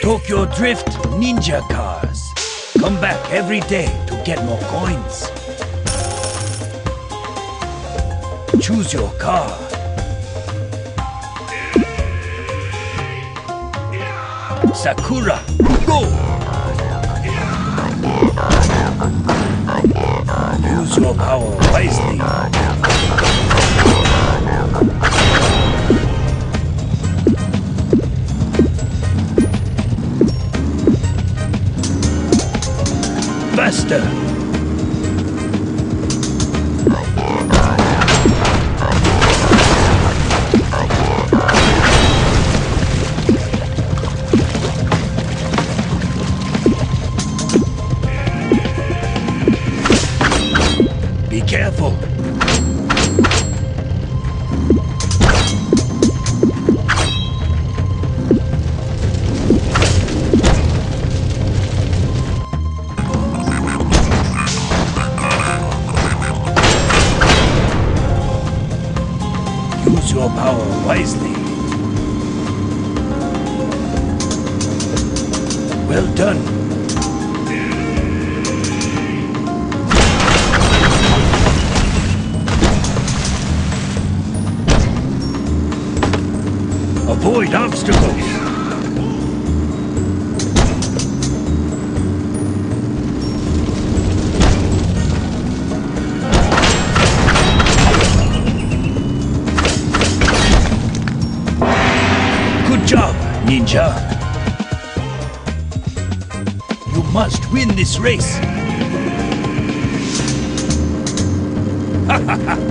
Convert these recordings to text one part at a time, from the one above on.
Tokyo Drift Ninja Cars. Come back every day to get more coins. Choose your car. Sakura, go! Use your power wisely. Faster! Be careful! Use your power wisely. Well done. Avoid obstacles. Good job, Ninja. You must win this race. Ha ha ha!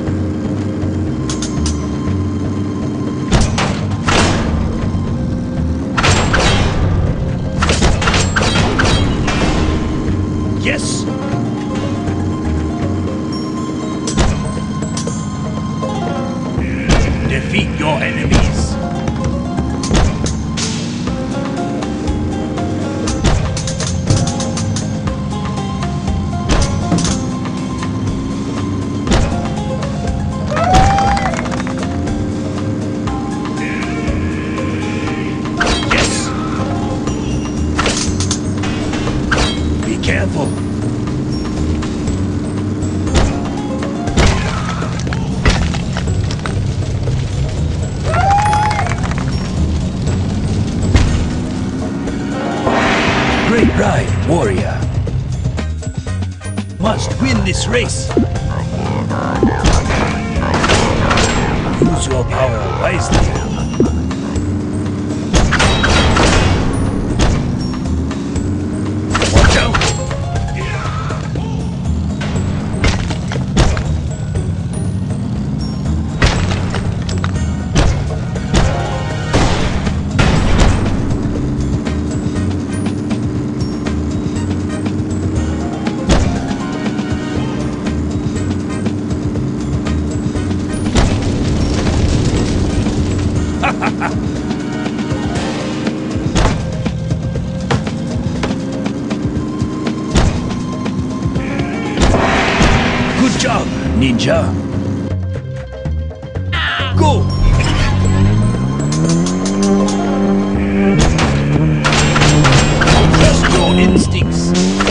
Yes! Defeat your enemies! Yes! Be careful! Great ride, warrior. Must win this race. Use your power wisely. Watch out. Good job, Ninja. Go! Trust your instincts.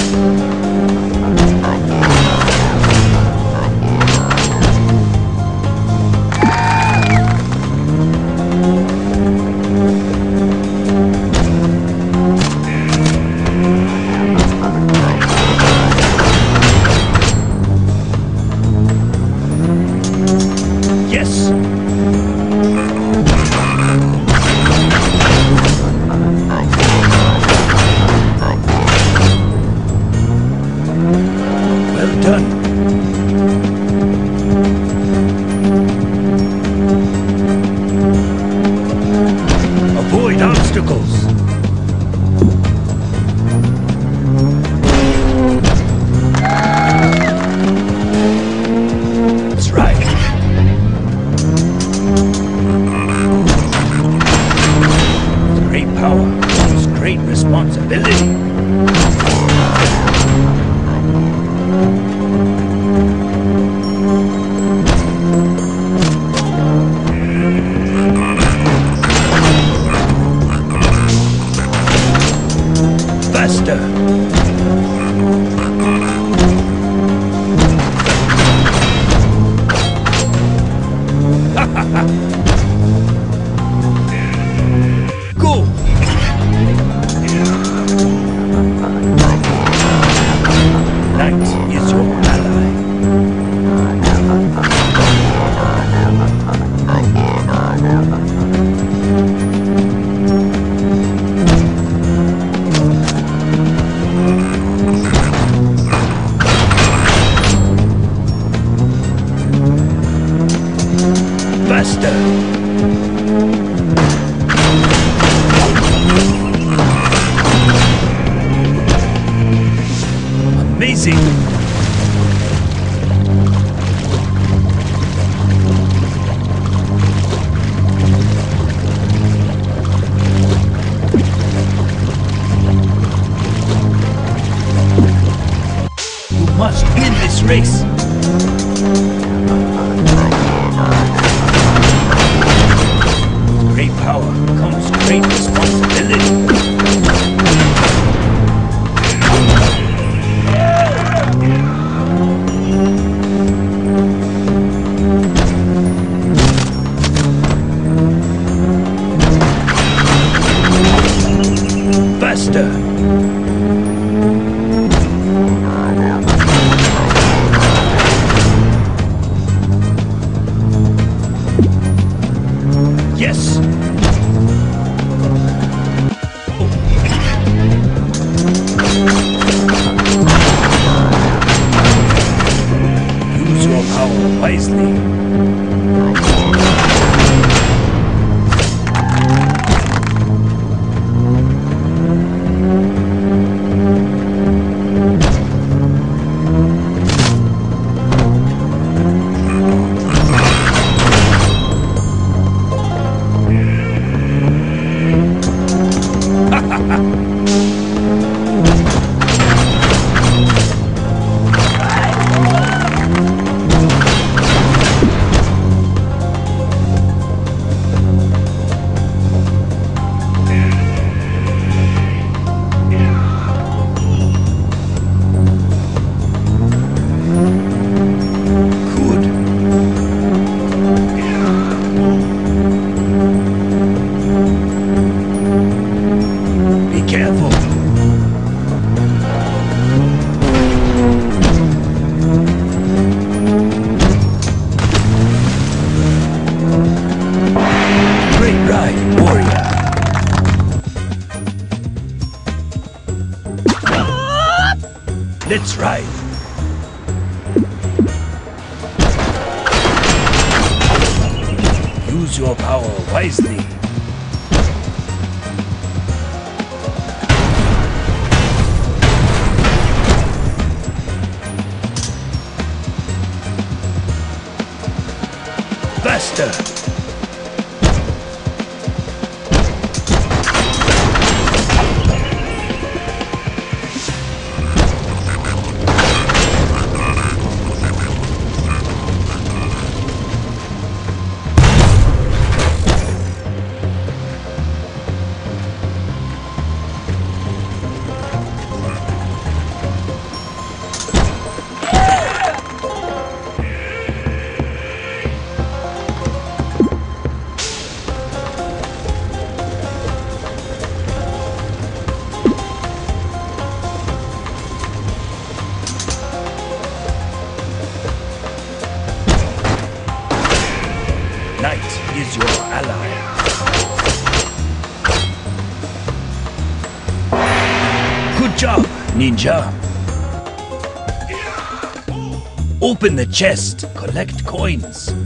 Yes! Well done. Avoid obstacles. That's right. Great power comes great responsibility. Faster! Go! Knight is your ally. Faster! Amazing! You must win this race! Great power comes great responsibility. Faster! Yes! Use your power wisely. Let's ride. Use your power wisely. Faster. Knight is your ally. Good job, ninja. Open the chest, collect coins.